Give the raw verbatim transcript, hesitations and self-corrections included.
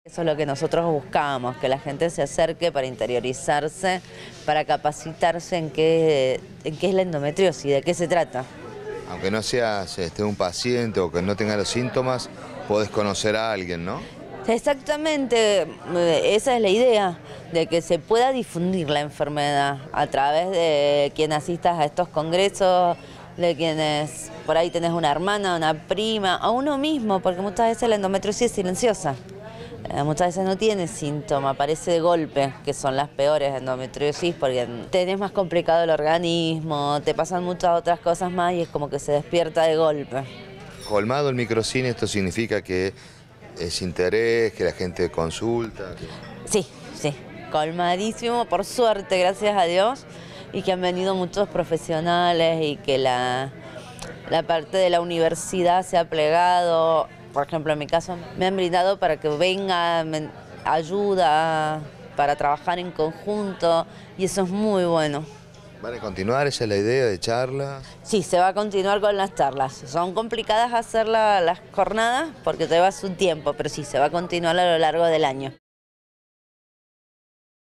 Eso es lo que nosotros buscábamos, que la gente se acerque para interiorizarse, para capacitarse en qué, en qué es la endometriosis, de qué se trata. Aunque no seas este, un paciente o que no tenga los síntomas, podés conocer a alguien, ¿no? Exactamente, esa es la idea, de que se pueda difundir la enfermedad a través de quien asistas a estos congresos, de quienes por ahí tenés una hermana, una prima, a uno mismo, porque muchas veces la endometriosis es silenciosa. Muchas veces no tiene síntoma, aparece de golpe, que son las peores endometriosis, porque tenés más complicado el organismo, te pasan muchas otras cosas más y es como que se despierta de golpe. Colmado el microcine, esto significa que es interés, que la gente consulta. Sí, sí, colmadísimo, por suerte, gracias a Dios, y que han venido muchos profesionales y que la, la parte de la universidad se ha plegado. Por ejemplo, en mi caso, me han brindado para que venga ayuda, para trabajar en conjunto, y eso es muy bueno. ¿Van a continuar? ¿Esa es la idea de charlas? Sí, se va a continuar con las charlas. Son complicadas hacer la, las jornadas porque lleva su tiempo, pero sí, se va a continuar a lo largo del año.